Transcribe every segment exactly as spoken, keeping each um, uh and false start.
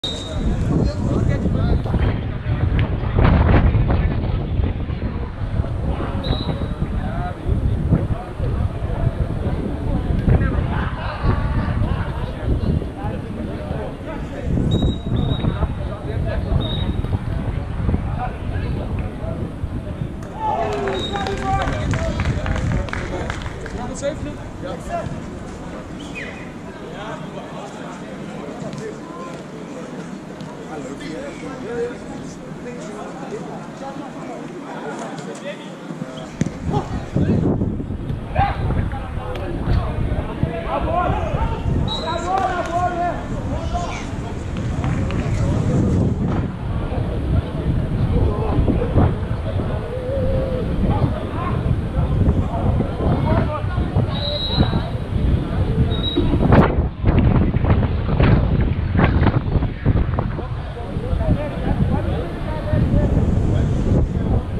Thank you.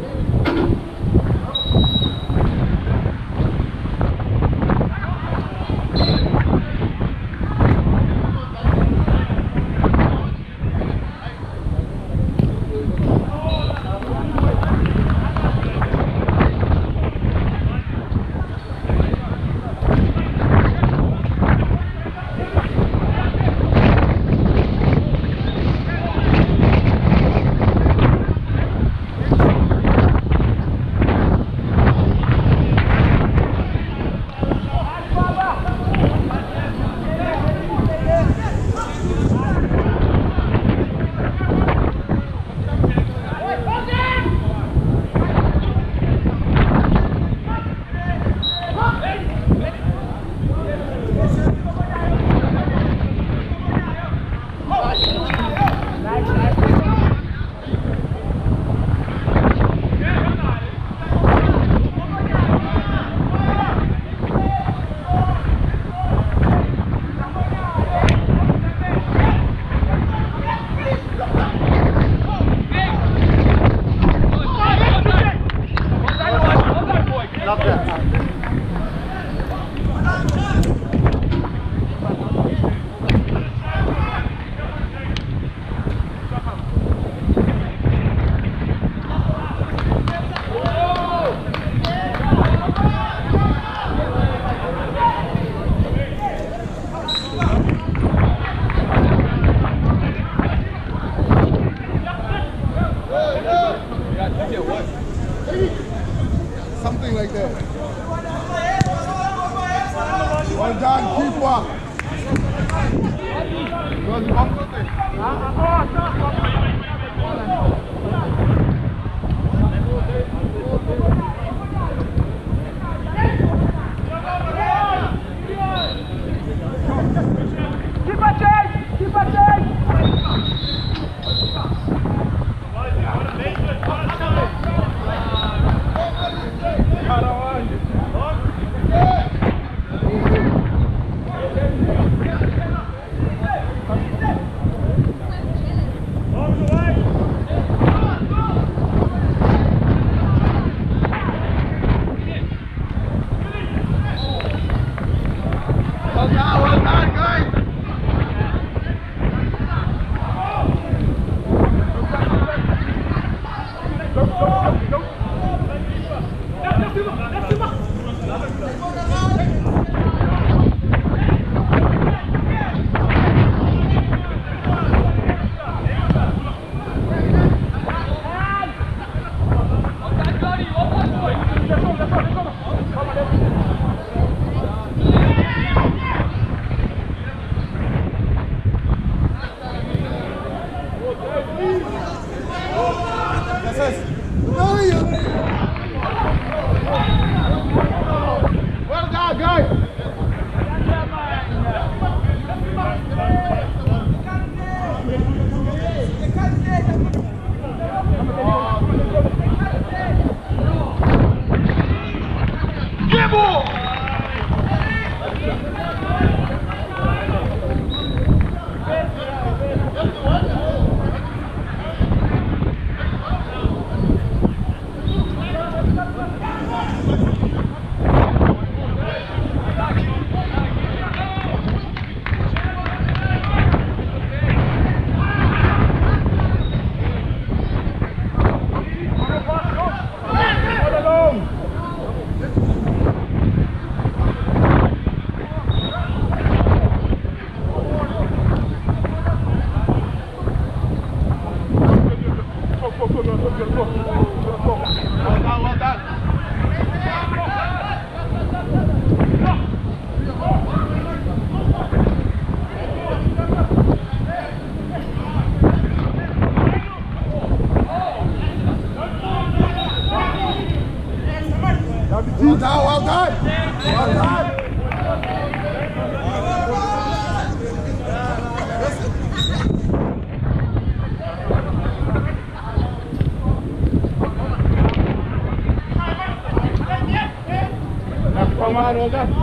done, well done.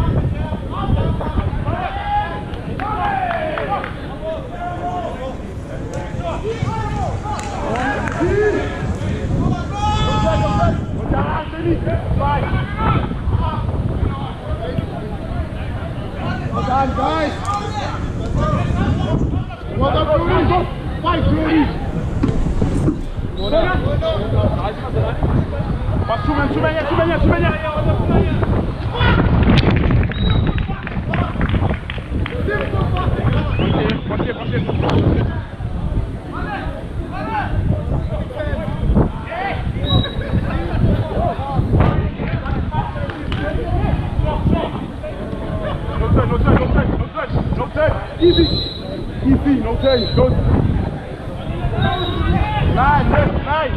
Well done, guys. Well done, Julie. Fight, Julie. Well done. Pas Soumen, Soumenia, Soumenia, Soumenia. Passez, passez, passez. Easy, easy, no change, good. Nice, nice, nice.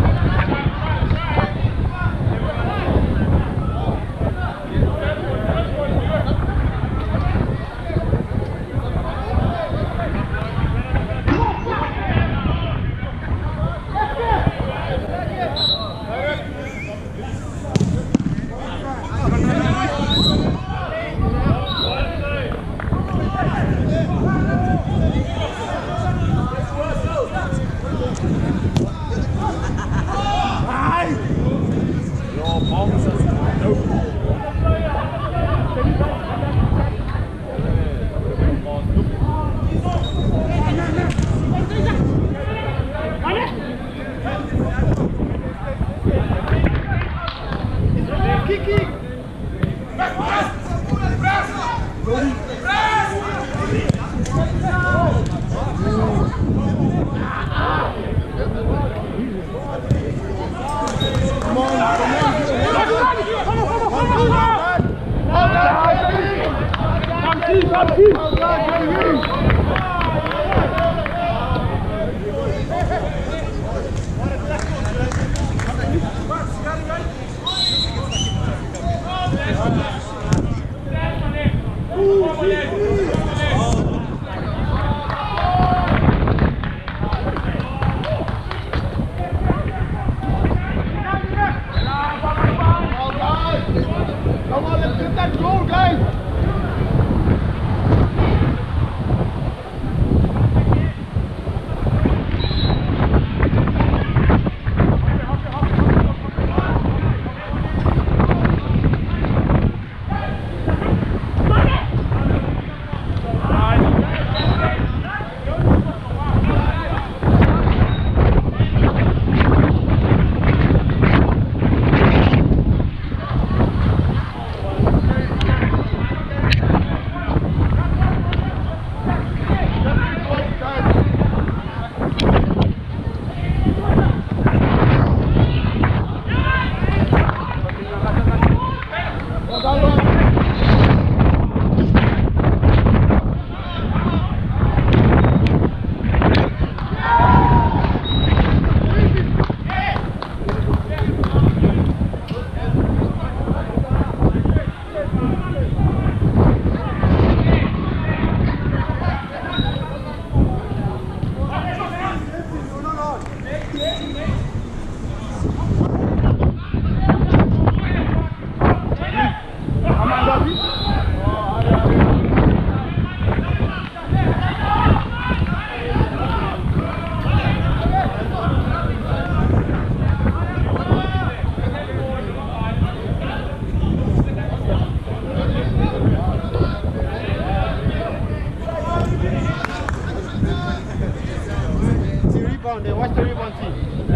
Watch the rebound team.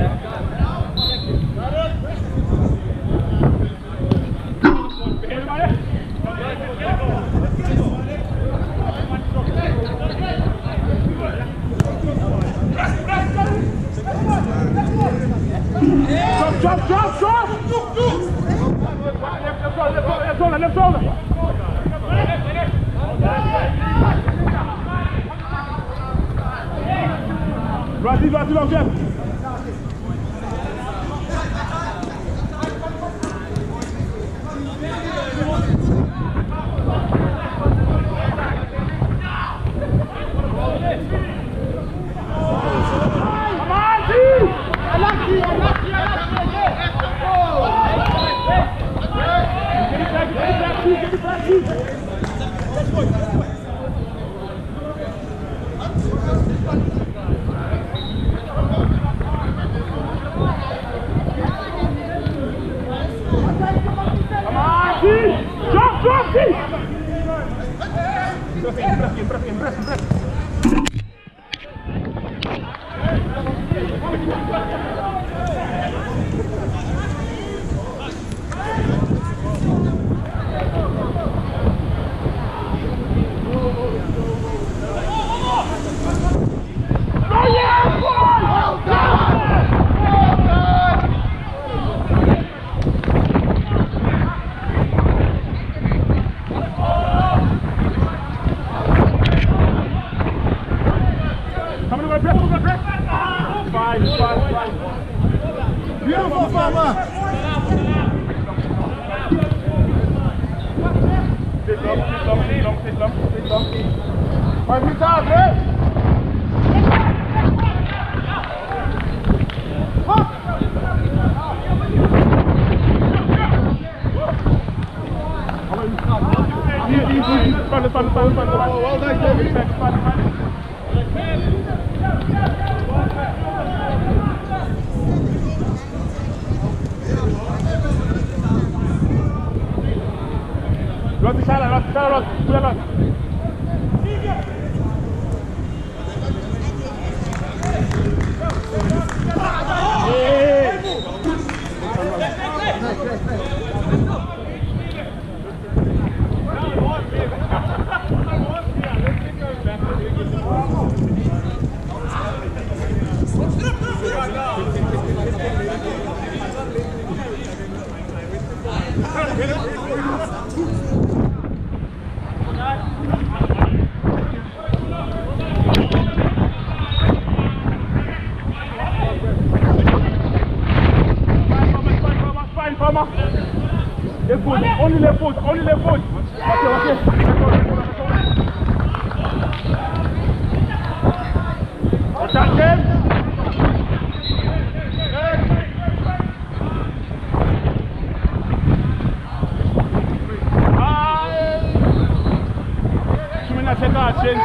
Drop, drop, drop, drop! Left shoulder, left shoulder! Vas-y, vas-y, vas-y. Get it back, get it back, get it back. Fine, fine, fine. Beautiful, Farmer. Sit long, sit long, sit long, sit long, sit long. Five minutes out, eh? Well done, David. Run the shallow, run the shallow, run, pull it run. Les fautes, only les fautes, only les fautes. Ok, ok. Attention. Tu mets la tête à la chaîne.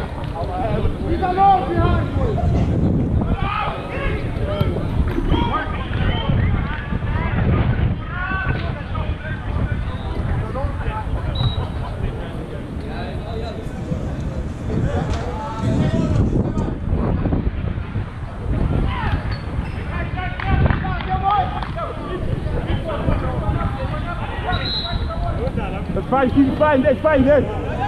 That's fine, keep fine, that's fine, yes.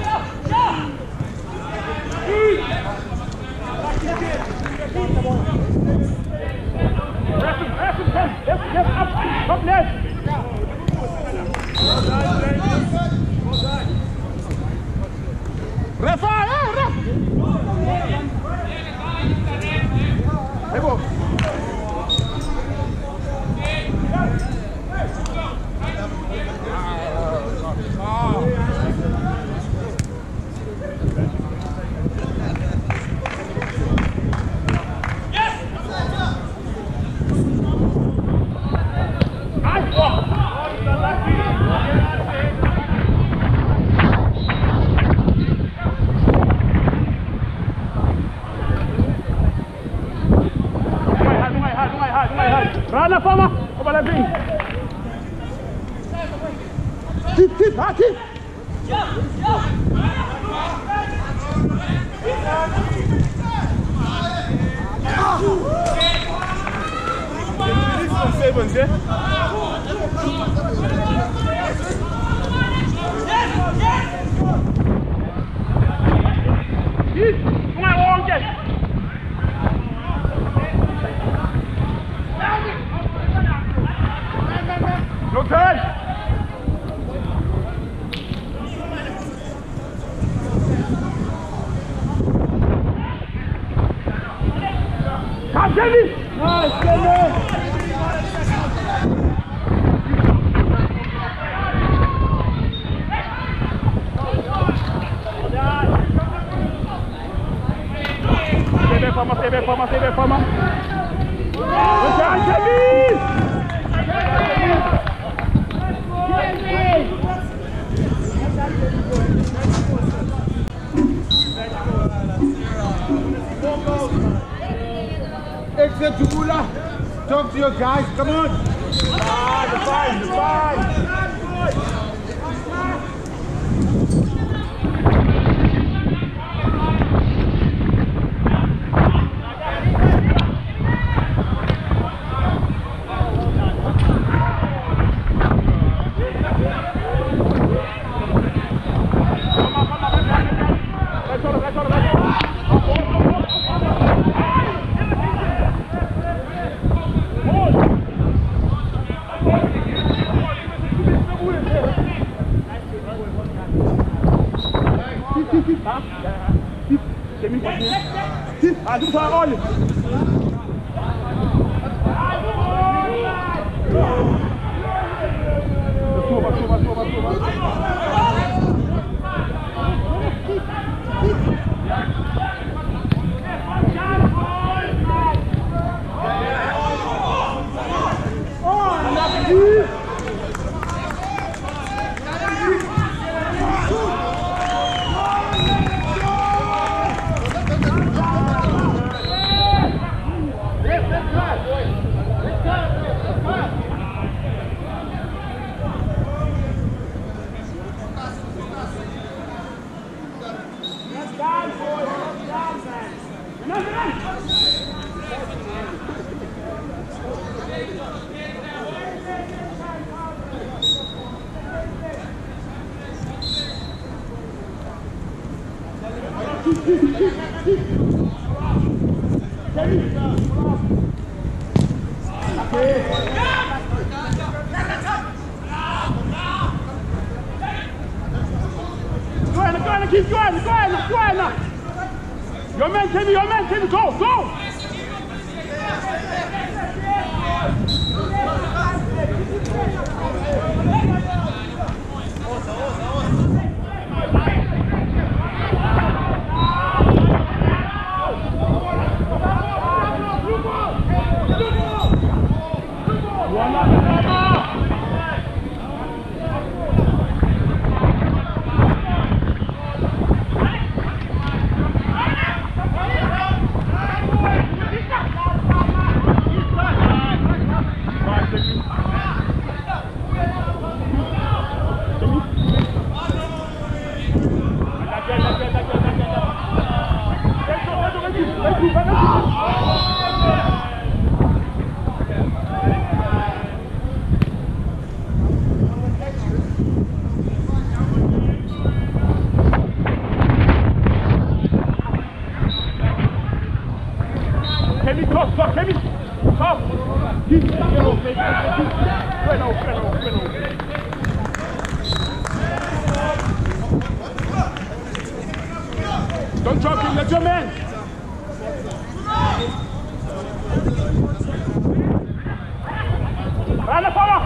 Press him, press him, press him, yes, yes, up, up, yes. Refa, eh, ref. Hey, go. Rana Fama, come on, Bing. Keep, keep, ah, keep. Sevens, yeah? Keep, come on, on, get. No turn! Come, Jamie! Nice, Jamie! Stay back, Farmer, stay back, Farmer, stay back, Farmer. Good job, Jamie! Exit Jugula, talk to your guys, come on! Ah, the fine, the fine! Let's go. Musa, olha! Suba, suba, suba, suba! Keep going, going, going! Your man, Timmy, your man, Timmy, go, go! Don't drop him, let your man! Run the power!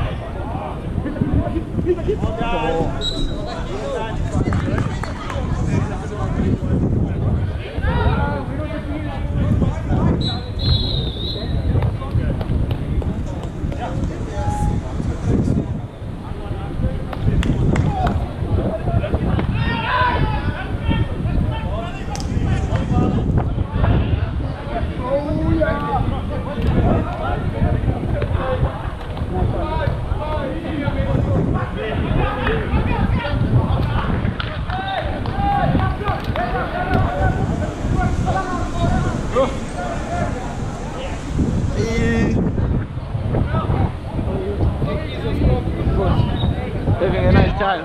Having a nice time.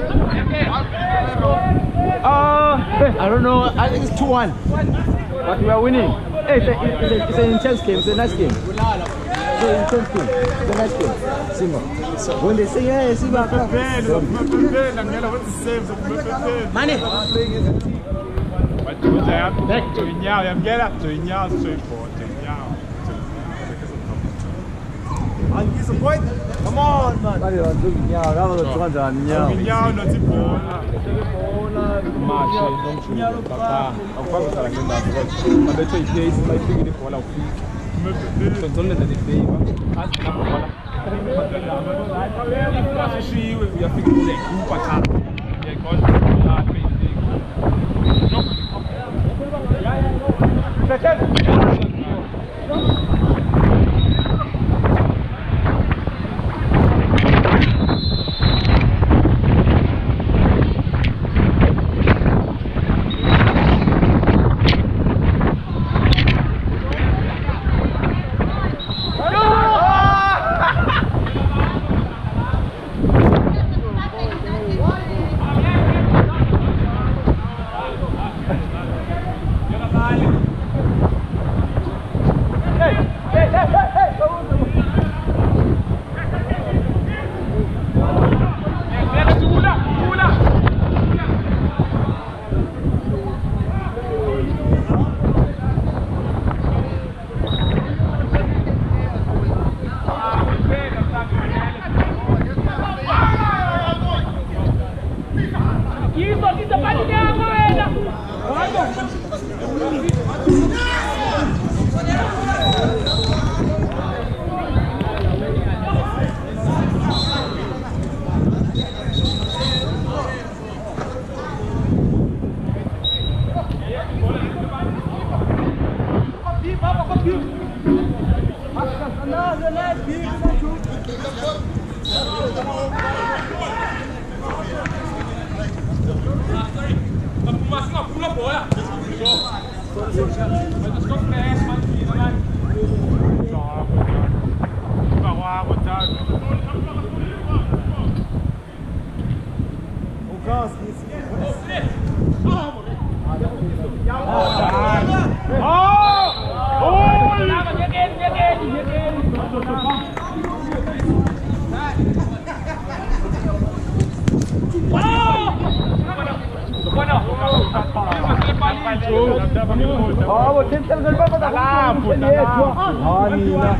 Uh, I don't know. I think it's two one. But we are winning. Hey, it's, a, it's, a, it's an intense game. It's a nice game. It's an intense game. It's a nice game. Simba. So when they say, hey, Simba, come. Money. Back to Inyao. I'm getting up to Inyao straight forward. I'll give some point. Come on, man. Allez, on joue Inyao. Là, on va prendre un Inyao. Inyao, non, c'est bon. Marche, donc tu ne peux pas. Encore que ça la gagne dans le rôle. On a fait une idée, c'est pas une idée pour la fille. Je te donne des pays. Ah, c'est pas voilà. Je suis, il y a fait des coups, pas ça. Il y a quoi? Il a fait une idée. Non. C'est quel? Oh, vou tentar fazer para dar lá, puta. Ah, Nina.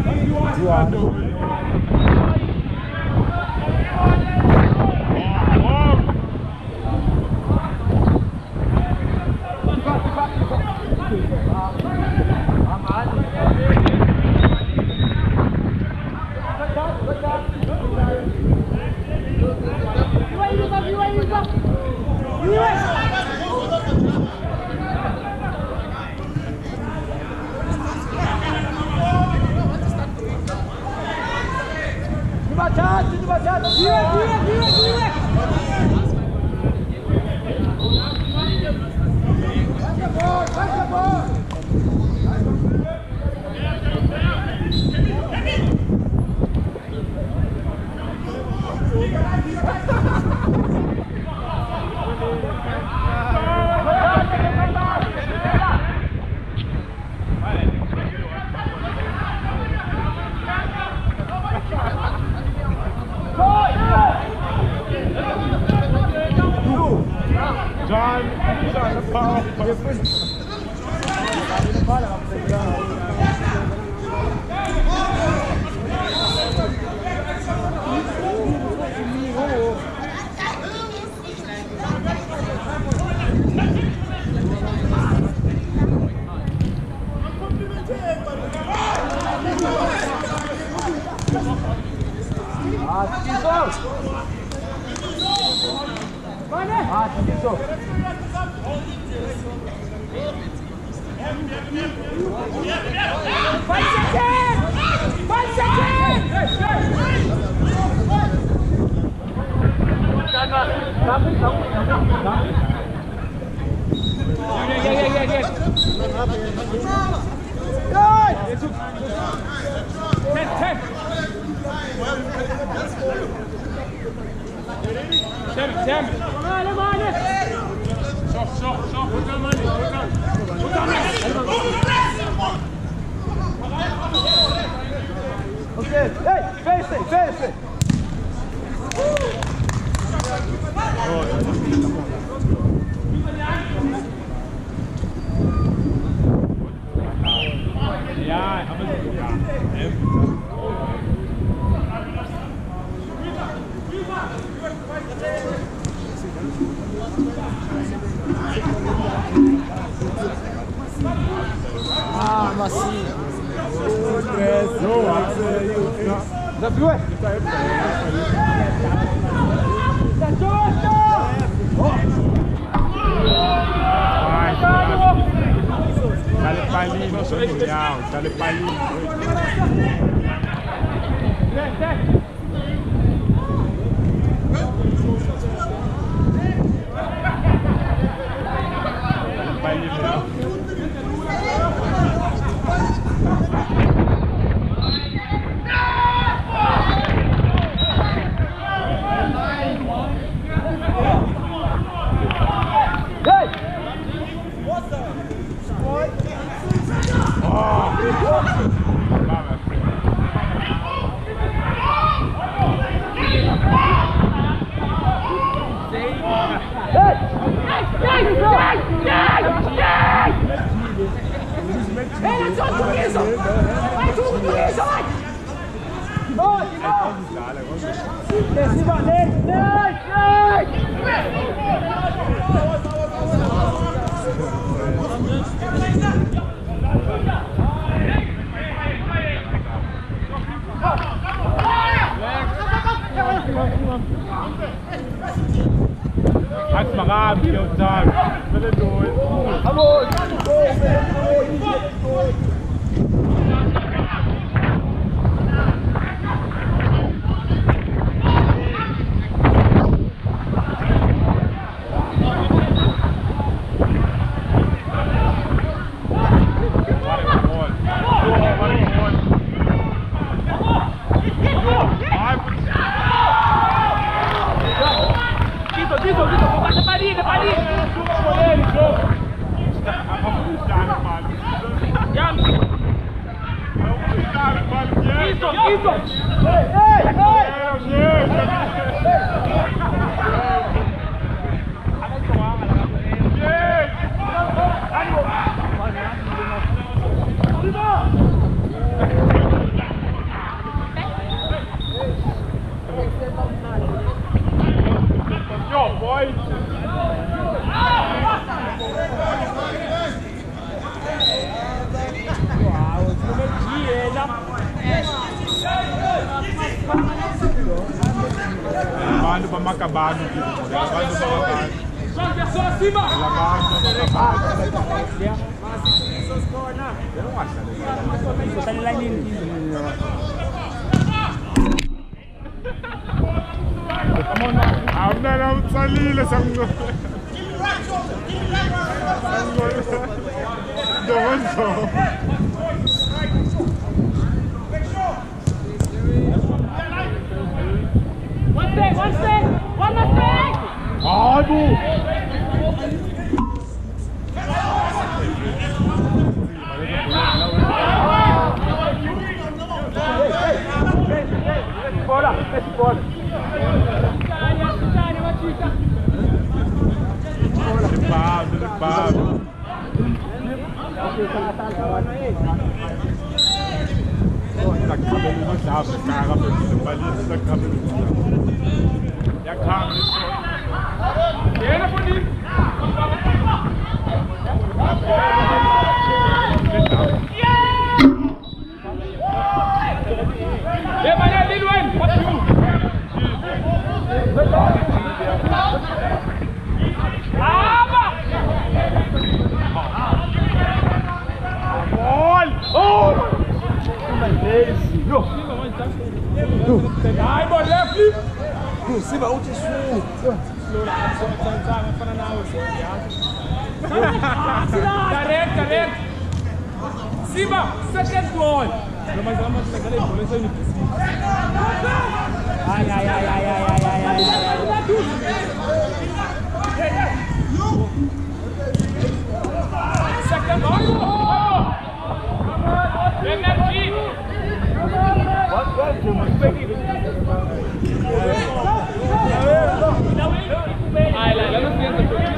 Ah, macio. Já viu, é? Dale palino, soy cuidado, dale palino. Dale palino. Hat marab, eu tag. Pelo dois. Alô, gol, gol, gol. Abantu bamakabani abantu bamakabani Joga versão acima! Abna salile sango. Doonzo. One stay, one stay, one more stay. Aduh. Fora, fecha fora. Limpado, limpado. Tá cabelo no chave, cara, precisa balir, tá cabelo. E a câmera só. Era bonito. Vem, Maria, ali, Luan. Pode ir. Aba! Gol! Oh! Ai, bolé, flip. Simba, onde isso? Correct, correct. Simba, second goal. Mas ela mas ela é boa, isso aí. Ai, ai, ai, ai, ai, ai, ai, ai. Second goal. Energy. What goal? Ai, lá, lá não tem essa coisa.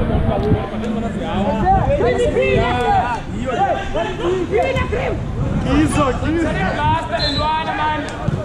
Isso aqui! Gasta in Luana, man!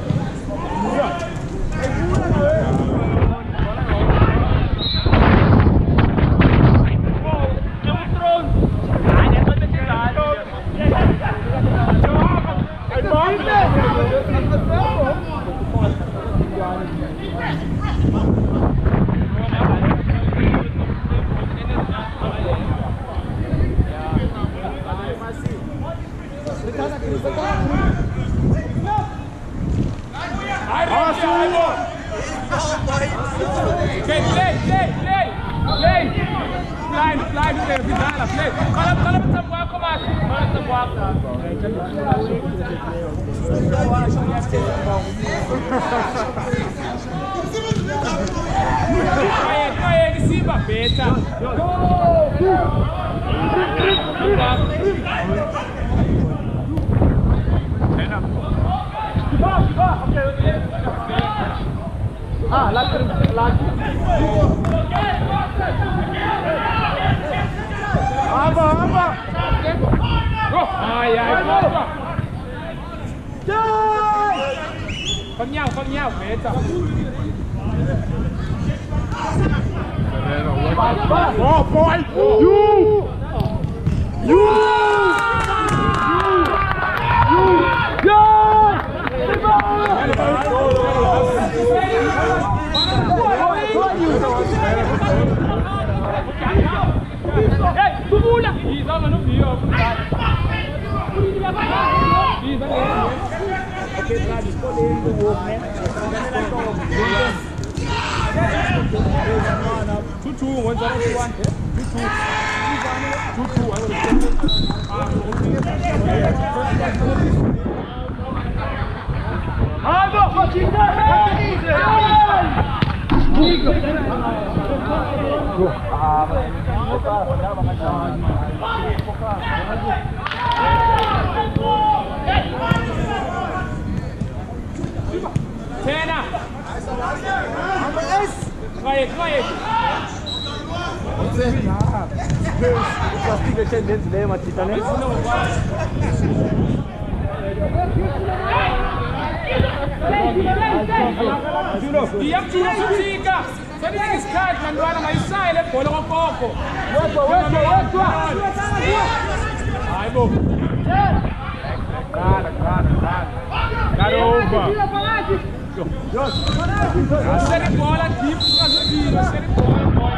Okay, play, play, play, play. Fly, fly, play, Vidala, play. Kalau kalau macam buat aku mas, kalau macam buat. Kaya, kaya di Simba, beta. Ah, lagi lagi. Apa, apa? Oh, ai, ai, apa? Jai! Con nhau, con nhau, beta. Oh boy! You! You! You! You! Hey, tu mula! Isa mano pio. Isa ne. Okay, try to pull in the walk, man. Two two, one zero two one. Two two. Two two. I will take it. Ah, no! Continua! Plastic tendency leyo mathita ne. Iyaphuka futhika. Saninika isikhathi bantwana mayishaye le bhola kwagogo. Wedwa wedwa wedwa. Hayibo. Qala qala qala. Got over. Yes. Set the ball and keep it. Set the ball.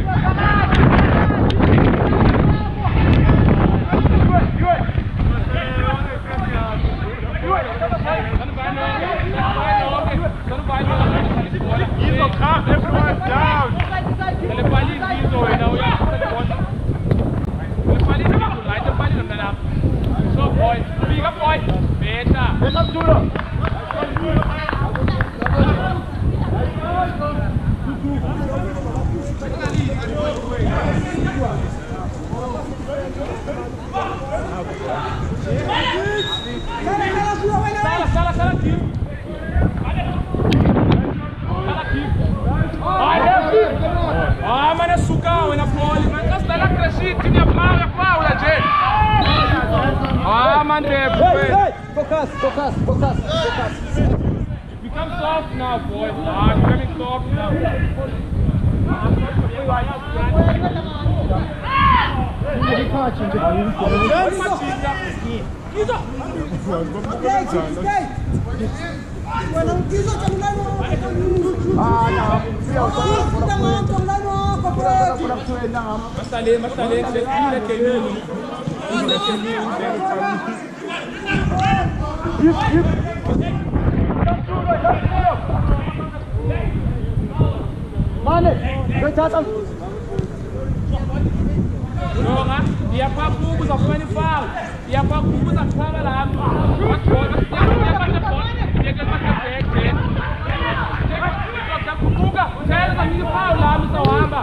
Everyone down. So boy, big up boy. Better. Let's up Judo. Salah, salah, salah, team. Salah, team. Ah, mana suka, mana poli, mana salah crescit, tinha Paula, Paula, gente. Ah, man, Hey, hey, focus, focus, focus, focus. Become soft now, boy. Ah, becoming soft now. Masale, masale, ile kelele. Yip, yip. Mane, wait out. Joga, dia pa bubu za kufanya foul. Dia pa bubu za kufanya la hapo. Watu wote dia pata ball, dia pata back. Dia kufunga, tena za mimi foul la hapo sawamba.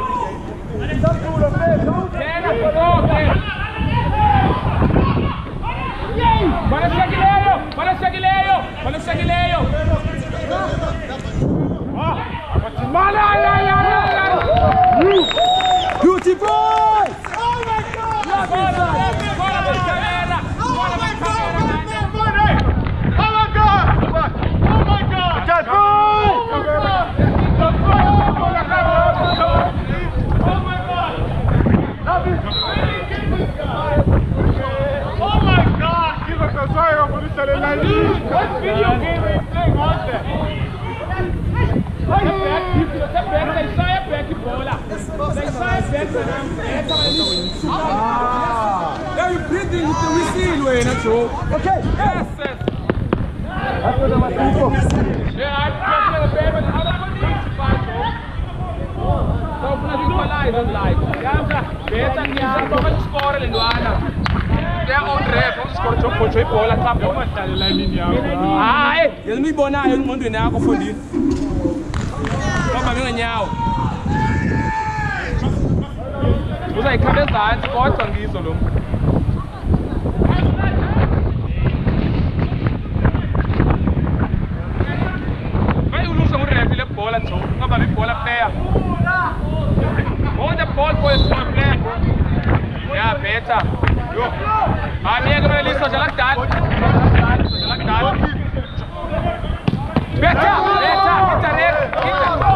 Tena kutoke. Bana Shagileyo, bana Shagileyo, bana Shagileyo. Ah, mala ya ya ya. Beauty boy! Oh my God! Oh my God! Oh my God! Cat boy! Oh my God! Oh my God! Give us a sign of the challenge. What video game are you playing on there? Now you breathing with the whistle way, not so. Okay. Yes, yes. That's what I'm asking for. Yeah, I'm playing a bad, but how do I need to find out? So, I'm not alive, I'm live. Gamza, better than you, I'm going to score in Luana. They're on ref, I'm score to put a ball at top. Ah, hey, you're not born now, you're not doing now for you. Come on, now. Usa ikhawuleza hansi kodwa ngizo lo. Vai ulusa nguref le bola tho. Ngoba le bola player. Hold the ball for a small player. Yeah, better. Yo. Amiga mele liso jala dal. Jala dal. Better, better, better.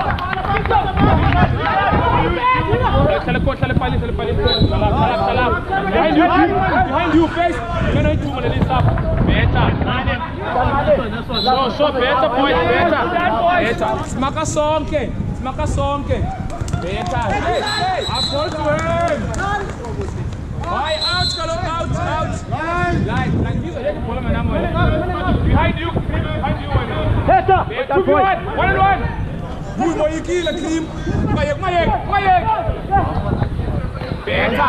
Teleport, teleport, teleport, salam, salam, salam. Behind you, behind you, face. You're going to do this up. Better. So, so, better, boy, better. Better. Smaka sonke, smaka sonke. Better. Hey, hey, I fall to him. Why out, Kalo, out, out. Line, line, these are the ball, man. Behind you, behind you. Better. Two v one, one and one. Muy boy, you kill a team. Mayek, Mayek, Mayek. Better.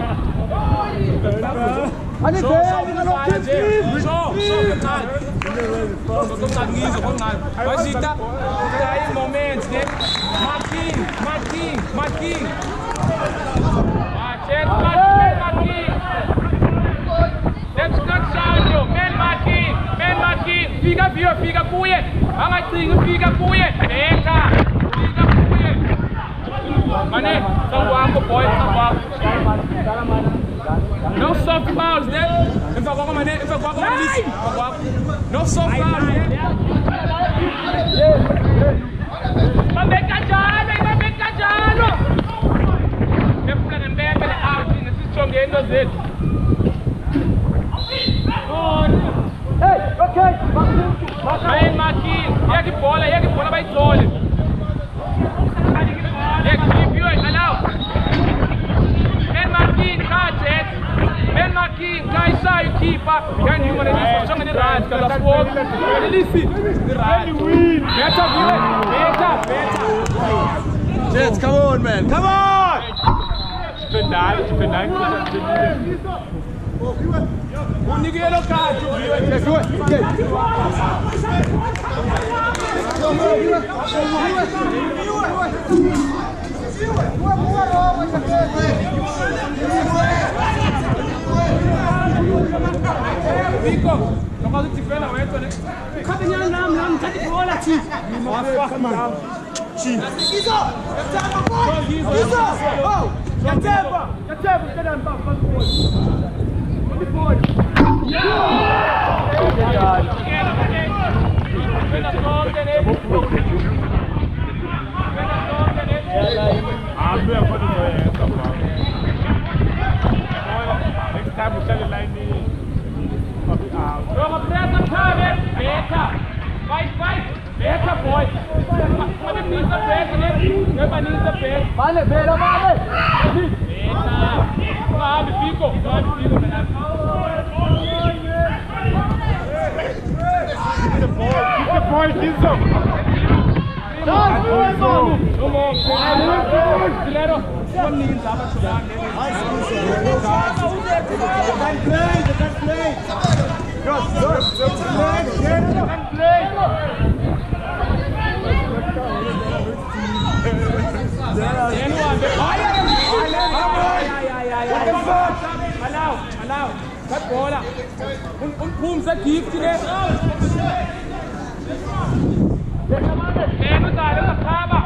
Ani So, be, so, ni ngalo team team. so, so, kenal. So, kenal ngizo, kenal. Basita, kaya moment, ne? Marking, marking, marking. Macet, marking, marking. Let's not sound you. Men marking, men marking. Figa view, figa kuye. Angat tinggal figa kuye. Better. Figa kuye. Mane, some walk, boy, some walk. No soft fouls there. If I walk on my neck, if I walk on my knees, no soft fouls there. Mabeka jalo, mabeka jalo. Nefuna ngembeka le out in isichonge into zethu. Hey, okay. Hey, Martin, yaki bola, yaki bola bayithole. Yaki keep you allow. Ben Martin, Kajet. Ben Martin, Kaisa, you keep up. Can you manage to show me the right? Because of work, listen. The right. Better, better, better. Jets, come on, man. Come on! Tu peux d'aller, tu peux d'aller. Un nigero card. Nico, não pode te ver na weta, né? Cadê minha nam nam? Cadê o olho aqui? Nossa, mano. Gizo! Gizo! Oh! Yateba! Yateba! Get on back, back forward. Back forward. I'm here for the next time we shall line me. Roma presa target. Better. Fight, fight. Better boy. What is the best? Never needs the best. Vale, vale, vale. Better. Come Pico. Come Pico. Keep the ball, keep the ball, Gizo. Come on. Dilero. One knee up. Can play, can play. Cross, cross, cross. Can play. Allow, allow. Cut bola. Un un boom sa deep today. Eno dale sa khaba.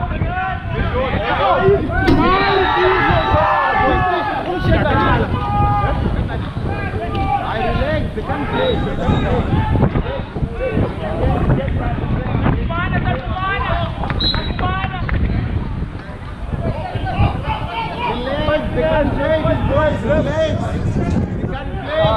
I relax, they can play, they can play. Fine, that's fine. That's fine. Relax, they can play, these boys, relax. They can play.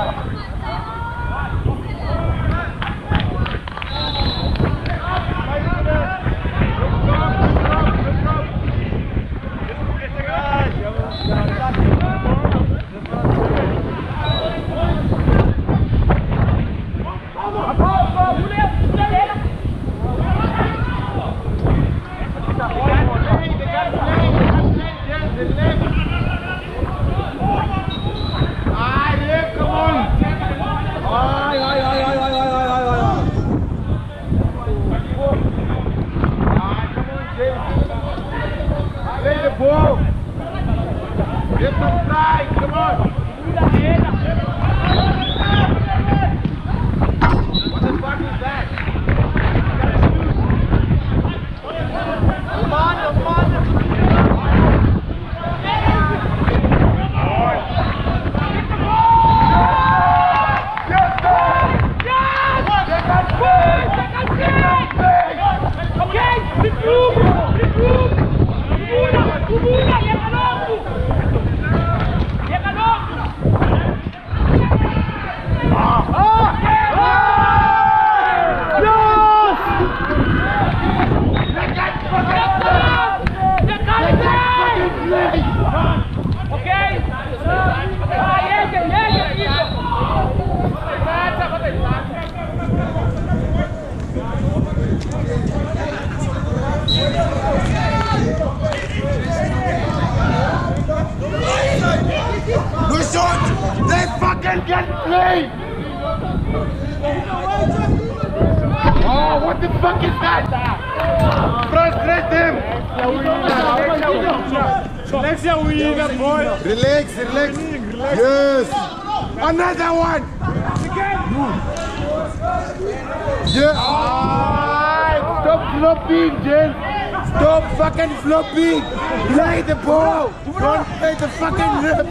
Relax, relax. Yes. Another one. Yeah. Stop flopping, Jen. Stop fucking flopping! Play the ball! Don't play the fucking rip!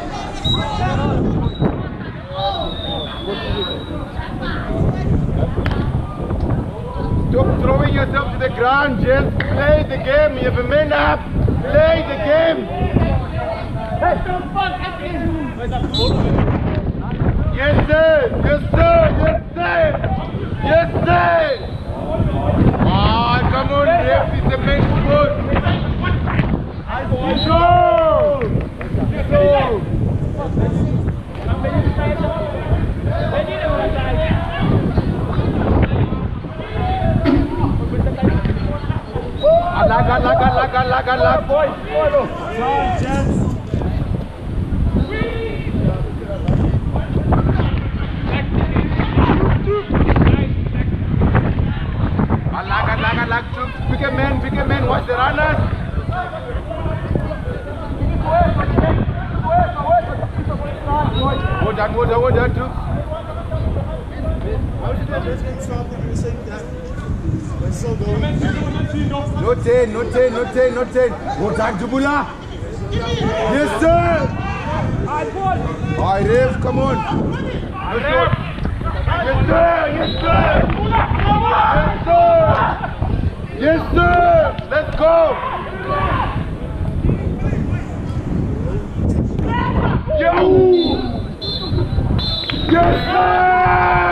Stop throwing yourself to the ground, just play the game. You have a man up. Play the game. Yes, sir. Yes, sir. Yes, sir. Yes, sir. Ah, come on, ref. It's a main sport. Let's go. Let's go. Alag, alag, alag, alag, alag, boy. Alag, alag, alag, bigger man, bigger man, watch the runners. Go down, go down, go down, too. How did that Brisbane stop when you were saying that? It's so good. No ten, no ten, no ten, no ten. Go down, Jubula. Yes, sir. Alright, ref, come on. Yes, sir. Yes, sir. Yes, sir. Yes, sir. Let's go. Yo. Yes, sir.